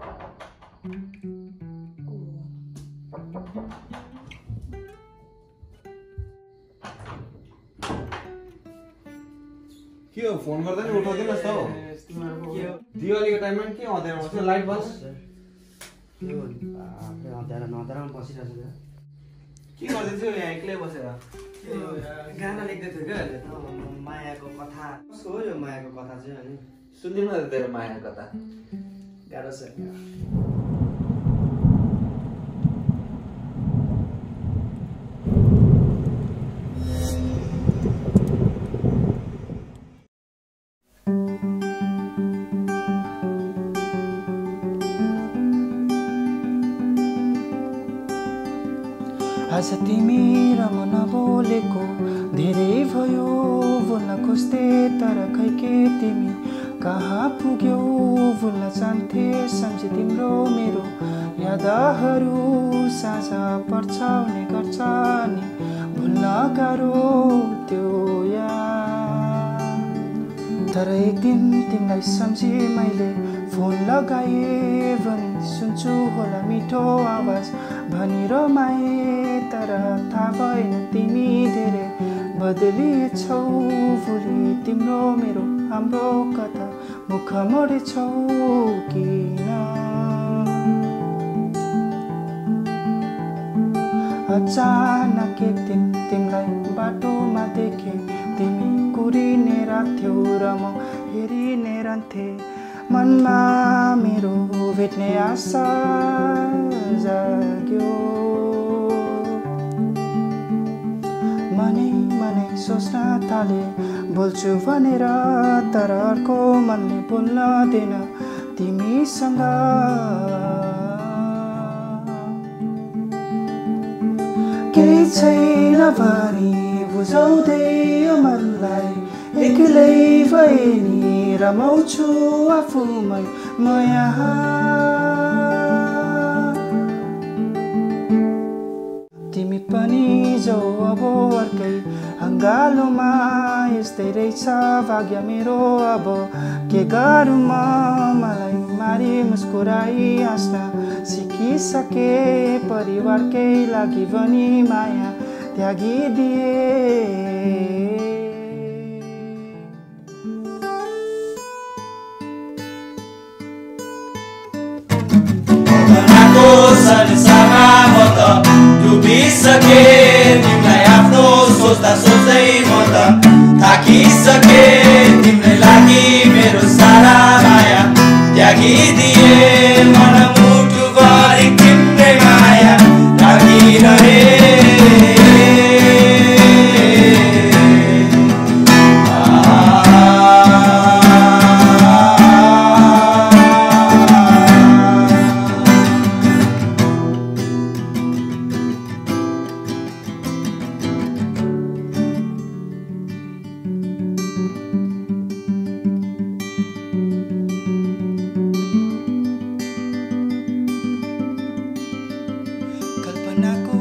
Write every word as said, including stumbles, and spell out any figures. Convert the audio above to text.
के हो फोन गर्दा नि उठाउँदैनस् त हो दिवालीको टाइममा के अँध्यारो बस्छ लाइट बस के हो अँध्यारो नअँध्यारोमा बसिरहेको छु के गर्दै थियो यहाँ एक्लै बसेर गाना लेख्दै थियो क्या अहिले त मायाको कथा कसको हो यो मायाको कथा चाहिँ अनि सुनिदिनु न तेरो मायाको कथा गाह्रो छ आज तिमी र म नबोलेको धेरै भयो बोल्न खोज्थे तर खै के तिमी कहाँ पुग्यौ भुल्न चाहन्थे सम्झे तिम्रो मेरो यादहरू साझा पर्छाउने गर्छ नि भुल्न गाह्रो त्यो याद तर एक दिन तिमीलाई सम्झे मैले फोन लगाए भने सुन्छु होला मिठो आवाज भनी रमाए तर थाहा भएन तिमी धेरै बदलिएछौ भोलि तिम्रो मेरो हाम्रो कथा मुख मोडेछौ किन अचानक एक दिन तिमीलाई बाटोमा देखे तिमी कुरिने राख्थ्यौ र म हेरिने रहन्थे मनमा मेरो भेट्ने आशा जाग्यो मनै मनै सोच्न थाले बोल्छु भनेर तर अर्को मनले बोल्न दिएन तिमीसँग केही छैन भनी बुझाउँदै मनलाई एक्लै भए नि रमाउँछु आफूमै म यहाँ तिमी पनि जाऊ अब अर्कै हङ्गालोमा यस्तै रहेछ भाग्य मेरो अब के गरौँ म मलाई मारी मुस्कुराई हाँस्न सिकिसके परिवारकै लागि पनि माया त्यागिदिए संसारमा म त डुबिसके तिमीलाई आफ्नो सोच्दा सोच्दै म त थाकिसके तिम्रै लागि मेरो सारा माया त्यागिदिए मन मुटुभरि तिम्रै माया लागिरहे कल्पनाको